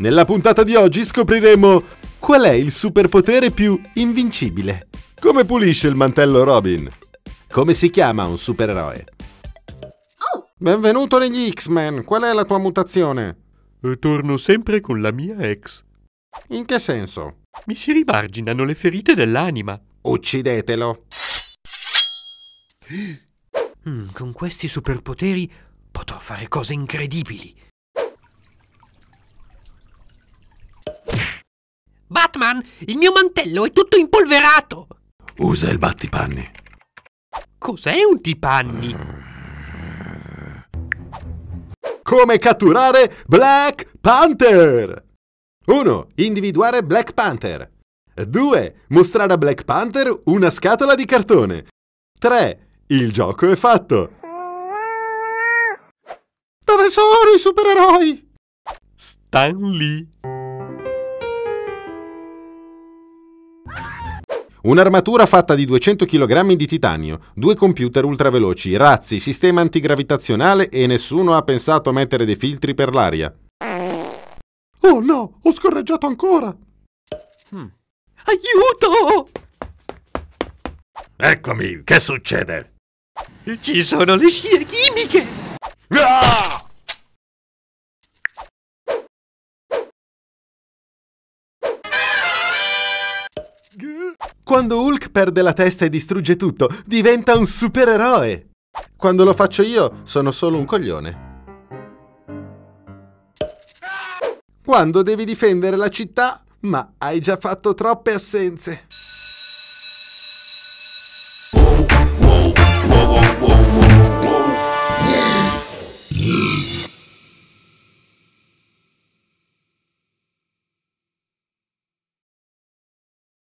Nella puntata di oggi scopriremo qual è il superpotere più invincibile. Come pulisce il mantello Robin? Come si chiama un supereroe? Benvenuto negli X-Men, qual è la tua mutazione? Torno sempre con la mia ex. In che senso? Mi si rimarginano le ferite dell'anima. Uccidetelo. Con questi superpoteri potrò fare cose incredibili. Batman, il mio mantello è tutto impolverato. Usa il battipanni. Cos'è un tipanni? Come catturare Black Panther? 1. Individuare Black Panther. 2. Mostrare a Black Panther una scatola di cartone. 3. Il gioco è fatto. Dove sono i supereroi? Stan Lee. Un'armatura fatta di 200 kg di titanio, 2 computer ultraveloci, razzi, sistema antigravitazionale e nessuno ha pensato a mettere dei filtri per l'aria. Oh no, ho scorreggiato ancora. Aiuto! Eccomi, che succede? Ci sono le scie chimiche! Ah! Quando Hulk perde la testa e distrugge tutto, diventa un supereroe. Quando lo faccio io, sono solo un coglione. Quando devi difendere la città, ma hai già fatto troppe assenze.